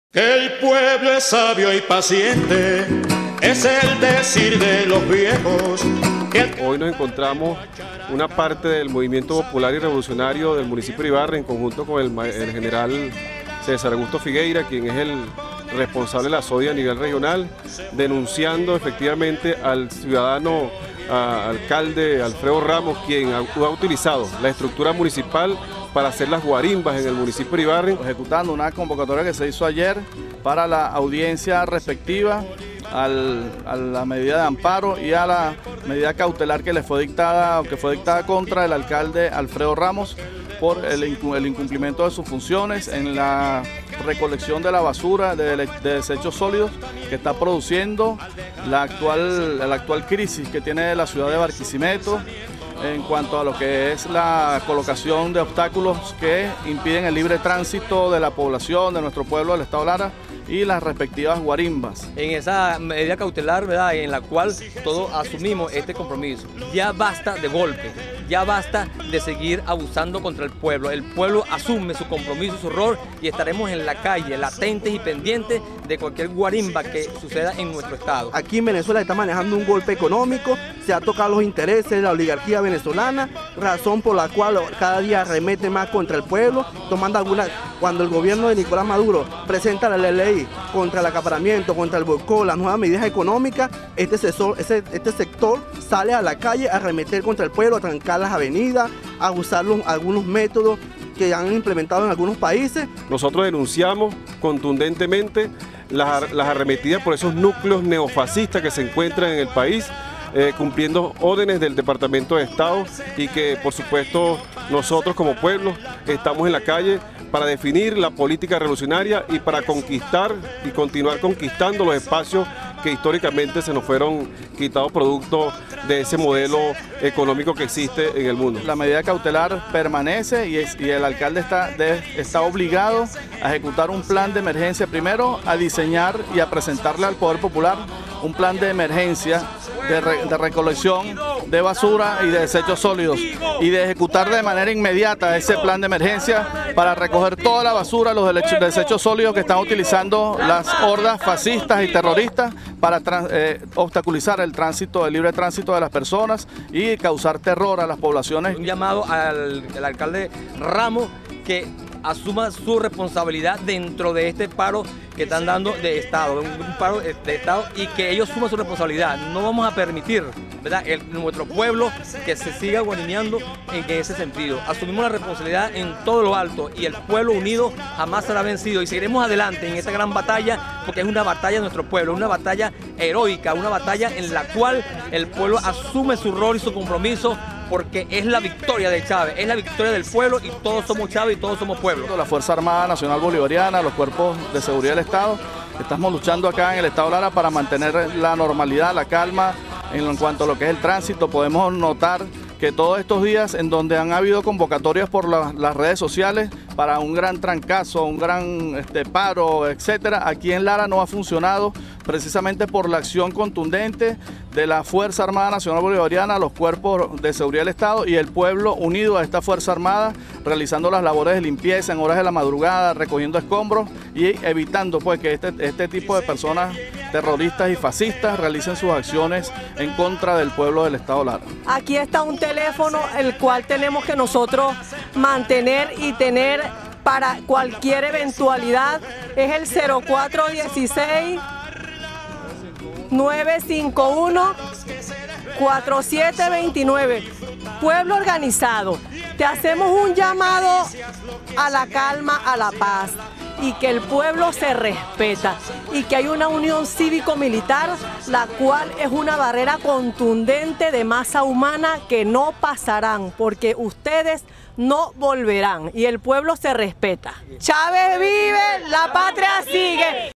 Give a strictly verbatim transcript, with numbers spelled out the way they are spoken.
Que el pueblo es sabio y paciente, es el decir de los viejos. El... Hoy nos encontramos una parte del movimiento popular y revolucionario del municipio de Ibarra en conjunto con el, el general César Augusto Figueira, quien es el responsable de la S O D I a nivel regional, denunciando efectivamente al ciudadano a, alcalde Alfredo Ramos, quien ha, ha utilizado la estructura municipal para hacer las guarimbas en el municipio de Ibarra. Ejecutando una convocatoria que se hizo ayer para la audiencia respectiva al, a la medida de amparo y a la medida cautelar que le fue dictada, que fue dictada contra el alcalde Alfredo Ramos por el, el incumplimiento de sus funciones en la recolección de la basura, de, de desechos sólidos que está produciendo la actual, la actual crisis que tiene la ciudad de Barquisimeto, en cuanto a lo que es la colocación de obstáculos que impiden el libre tránsito de la población, de nuestro pueblo, del estado Lara, y las respectivas guarimbas. En esa medida cautelar, ¿verdad?, en la cual todos asumimos este compromiso. Ya basta de golpes, ya basta de seguir abusando contra el pueblo. El pueblo asume su compromiso, su rol, y estaremos en la calle, latentes y pendientes de cualquier guarimba que suceda en nuestro estado. Aquí en Venezuela está manejando un golpe económico, se ha tocado los intereses de la oligarquía venezolana, razón por la cual cada día arremete más contra el pueblo, tomando alguna, cuando el gobierno de Nicolás Maduro presenta la ley contra el acaparamiento, contra el boicot, las nuevas medidas económicas, este sector, este, este sector sale a la calle a arremeter contra el pueblo, a trancar las avenidas, a usar los, algunos métodos que han implementado en algunos países. Nosotros denunciamos contundentemente las, las arremetidas por esos núcleos neofascistas que se encuentran en el país, eh, cumpliendo órdenes del Departamento de Estado, y que por supuesto nosotros como pueblo estamos en la calle para definir la política revolucionaria y para conquistar y continuar conquistando los espacios que históricamente se nos fueron quitados producto de ese modelo económico que existe en el mundo. La medida cautelar permanece y, es, y el alcalde está, de, está obligado a ejecutar un plan de emergencia, primero a diseñar y a presentarle al Poder Popular un plan de emergencia de, re, de recolección de basura y de desechos sólidos, y de ejecutar de manera inmediata ese plan de emergencia para recoger toda la basura, los desechos sólidos que están utilizando las hordas fascistas y terroristas para eh, obstaculizar el tránsito, el libre tránsito de las personas y causar terror a las poblaciones. Un llamado al, al alcalde Ramos que asuma su responsabilidad dentro de este paro que están dando de Estado, un paro de Estado, y que ellos suman su responsabilidad. No vamos a permitir, ¿verdad?, el, nuestro pueblo que se siga guarineando en ese sentido. Asumimos la responsabilidad en todo lo alto, y el pueblo unido jamás será vencido, y seguiremos adelante en esta gran batalla, porque es una batalla de nuestro pueblo, una batalla heroica, una batalla en la cual el pueblo asume su rol y su compromiso, porque es la victoria de Chávez, es la victoria del pueblo, y todos somos Chávez y todos somos pueblo. La Fuerza Armada Nacional Bolivariana, los cuerpos de seguridad del Estado, estamos luchando acá en el estado Lara para mantener la normalidad, la calma en cuanto a lo que es el tránsito. Podemos notar que todos estos días en donde han habido convocatorias por la, las redes sociales para un gran trancazo, un gran este, paro, etcétera, aquí en Lara no ha funcionado, precisamente por la acción contundente de la Fuerza Armada Nacional Bolivariana, los cuerpos de seguridad del Estado y el pueblo unido a esta Fuerza Armada, realizando las labores de limpieza en horas de la madrugada, recogiendo escombros y evitando pues que este, este tipo de personas terroristas y fascistas realicen sus acciones en contra del pueblo del estado Lara. Aquí está un teléfono el cual tenemos que nosotros mantener y tener para cualquier eventualidad, es el cero cuatro dieciséis, nueve cinco uno, cuatro siete dos nueve. Pueblo organizado, te hacemos un llamado a la calma, a la paz, y que el pueblo se respeta, y que hay una unión cívico-militar, la cual es una barrera contundente de masa humana que no pasarán, porque ustedes no volverán, y el pueblo se respeta. Chávez vive, la patria sigue.